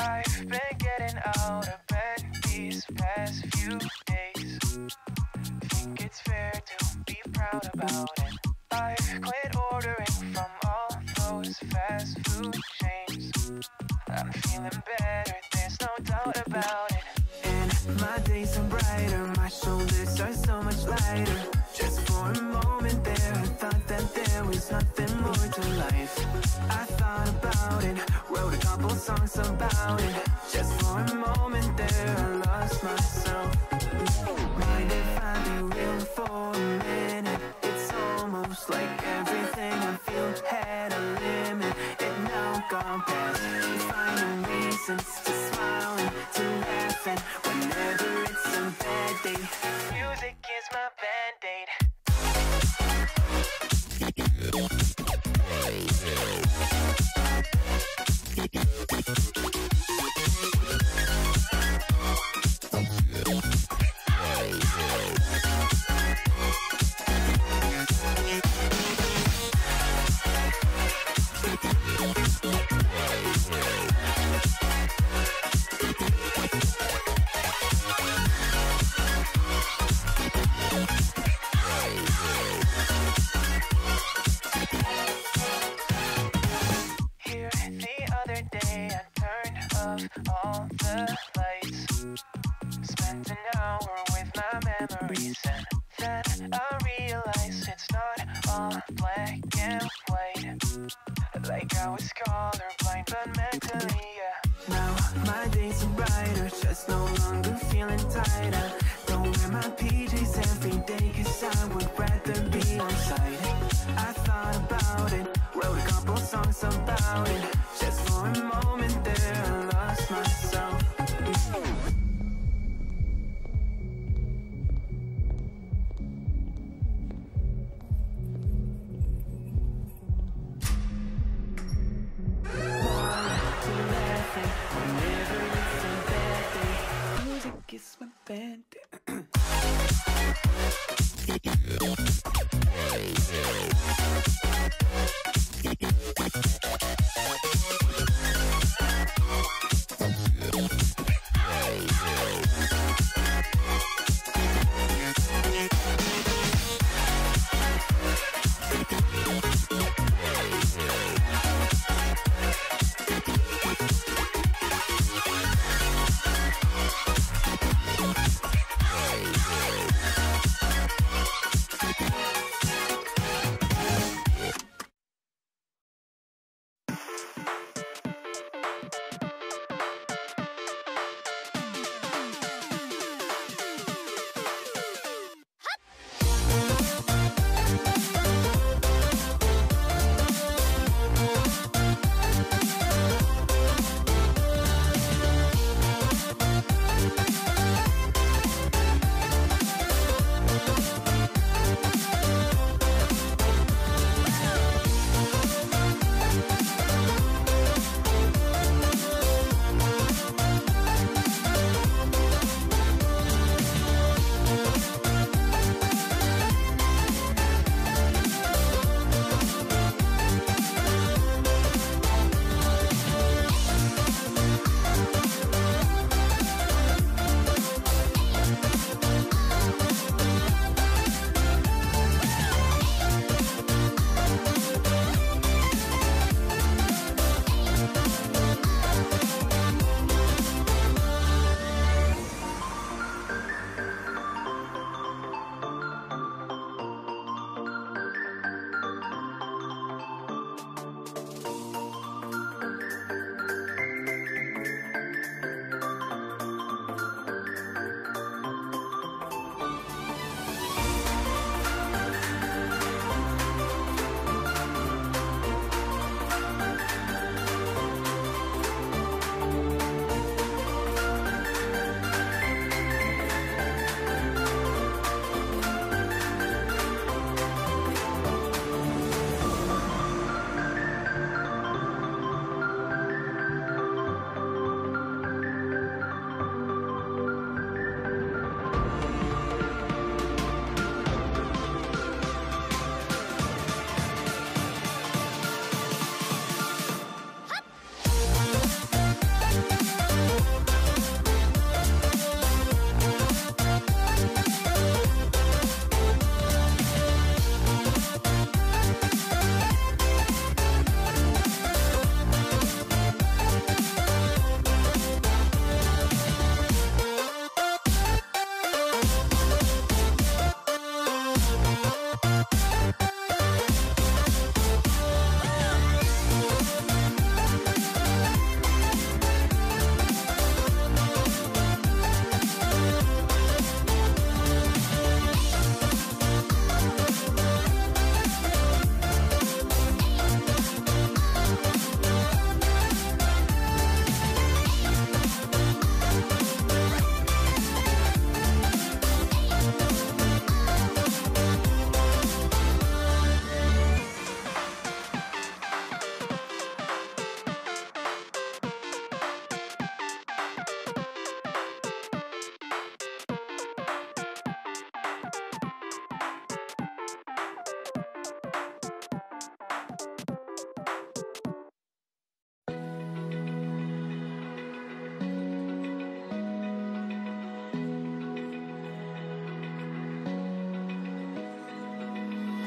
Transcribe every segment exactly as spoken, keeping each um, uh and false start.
I've been getting out of bed these past few days. Think it's fair to be proud about it. I've quit ordering from all those fast food chains. I'm feeling better, there's no doubt about it. And my days are brighter, my shoulders are so much lighter. Just for a moment there, I thought that there was nothing more to life. I thought about it, wrote a couple songs about it. Just for a moment there, I lost myself. Mind if I be real for a minute? It's almost like everything I feel had a limit. It now gone past, finding reasons to smile and to laugh. And whenever it's a bad day, music is my band-aid. All the lights, spent an hour with my memories, and then I realized it's not all black and white. Like I was colorblind, but mentally, yeah. Now my days are brighter, just no longer feeling tired. I don't wear my P Js every day, cause I would rather be on site. I thought about it, wrote a couple songs about it. Just for a moment there, I lost myself. Whenever it's a bad day, music is my band.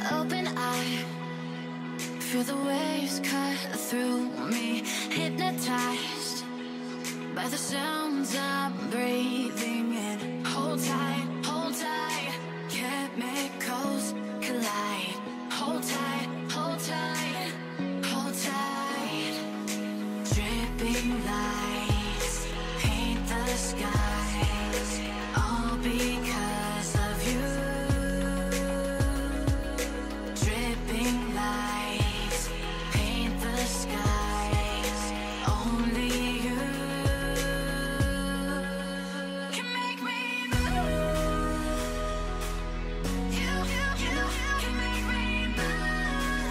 open eye, feel the waves cut through me, hypnotized by the sounds I'm breathing in. Hold tight, hold tight, chemicals collide. Hold tight, hold tight, hold tight. Dripping lights paint the skies, all because of you. Dripping lights paint the skies, only you can make me move. You, you, you can make me move.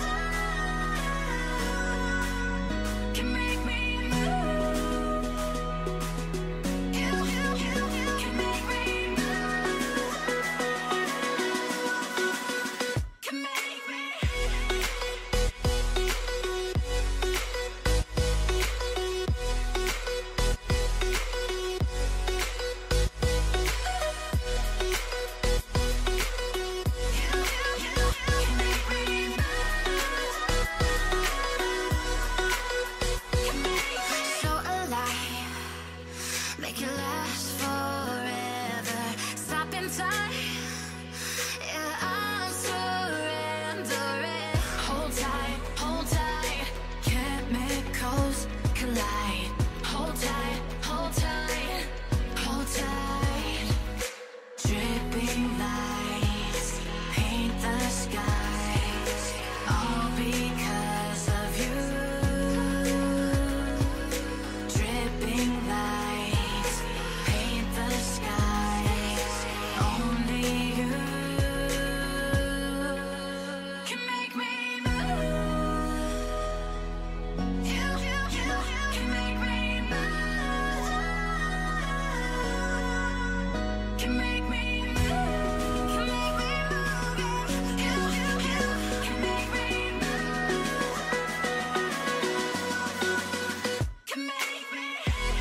Can make me move. You, you, you can make me move. Can make me. So alive, make it last forever. Stop in time, yeah, I'm surrendering. Hold tight, hold tight, chemicals collide. Hold tight, hold tight, hold tight. Dripping lights paint the skies, all because of you. Dripping lights paint the skies, only you can make me move. You, you, you can make me move. Can make me move. Can make me move. You, you, you can make me move. Can make me.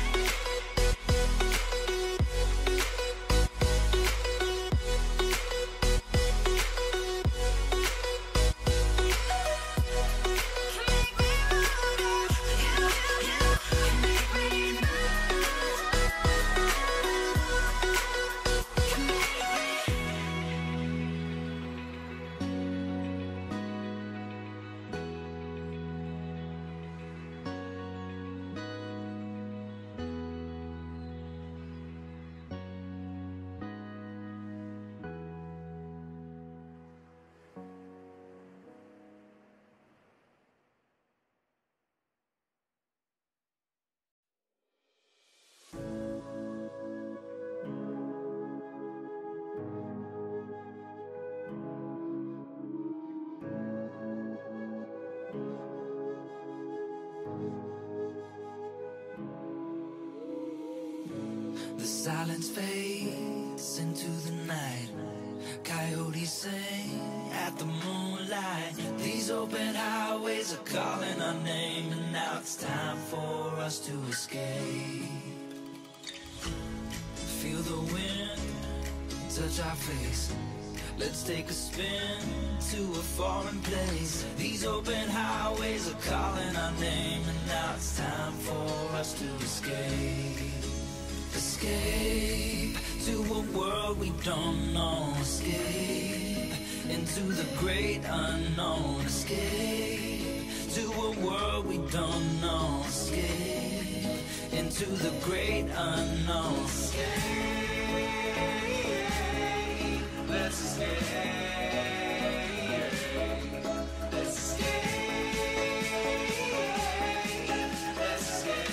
The silence fades into the night. Coyotes sing at the moonlight. These open highways are calling our name, and now it's time for us to escape. Feel the wind touch our face. Let's take a spin to a foreign place. These open highways are calling our name, and now it's time for us to escape. Escape to a world we don't know. Escape into the great unknown. Escape to a world we don't know. Escape into the great unknown. Escape, let's escape. Let's escape. Let's escape.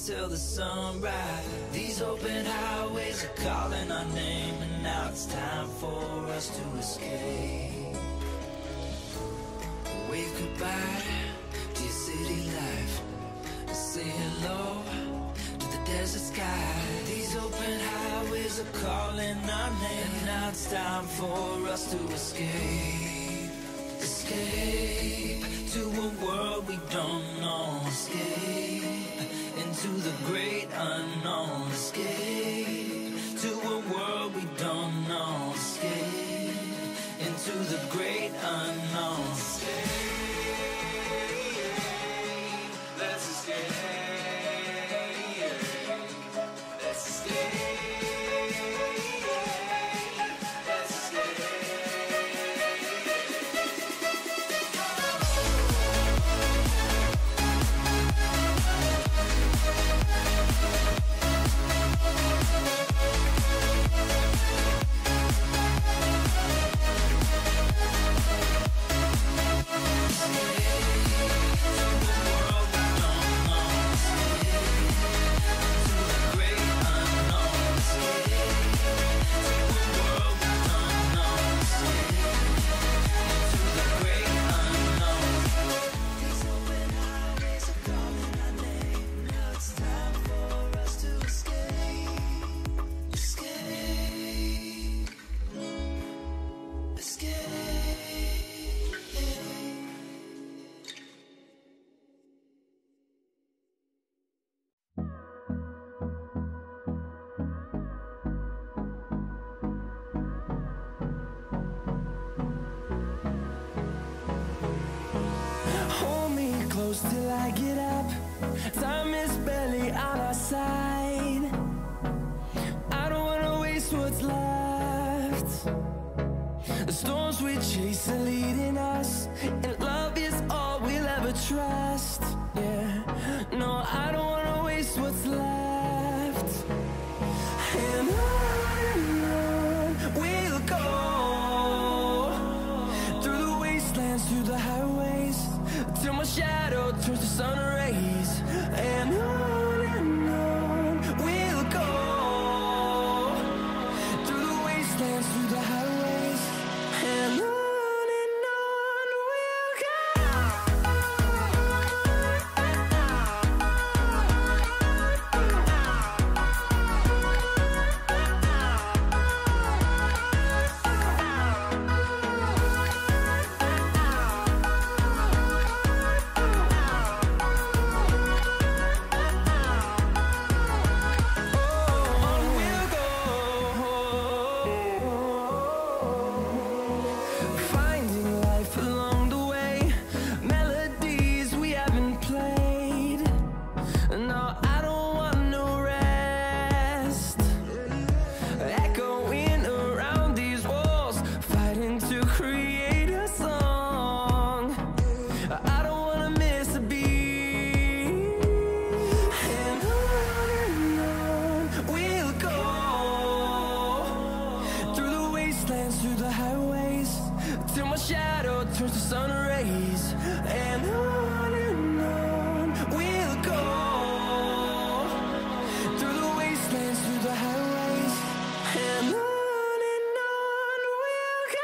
till the sunrise. These open highways are calling our name, and now it's time for us to escape. Wave goodbye to your city life, say hello to the desert sky. These open highways are calling our name, and now it's time for us to escape. Escape to a world we don't know. Escape into the great unknown. Escape to a world we don't know. Escape into the great unknown. Escape, let's escape. Let's escape. Till I get up, time is barely on our side. I don't wanna waste what's left. The storms we chase are leading us, and love is all we'll ever trust. Yeah, no, I don't wanna waste what's left. And on and on we'll go, through the wastelands, through the highways, till my shadow turns to sun rays. And on and on we'll go, through the wastelands, through the highways. And on and on we'll go. Through the highways, till my shadow turns to sun rays. And on and on we'll go, through the wastelands, through the highways. And on and on we'll go.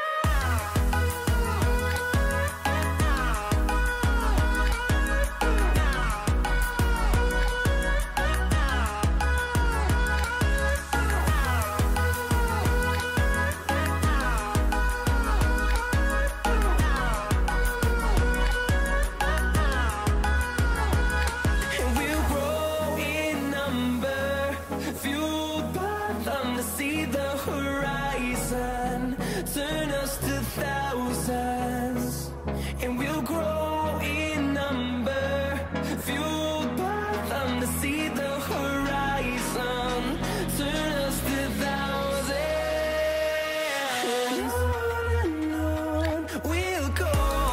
Turn us to thousands, and we'll grow in number, fueled by them to see the horizon. Turn us to thousands, and on and on we'll go,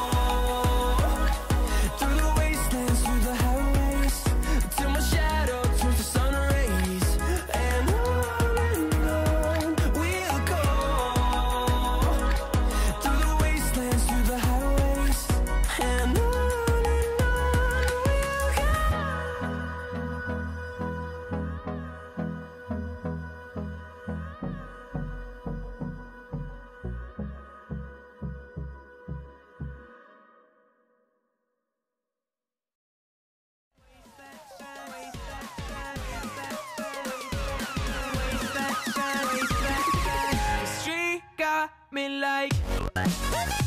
through the wastelands, through the highways, till my shadow turns to sun rays. And on and on we'll go, through the wastelands, me like.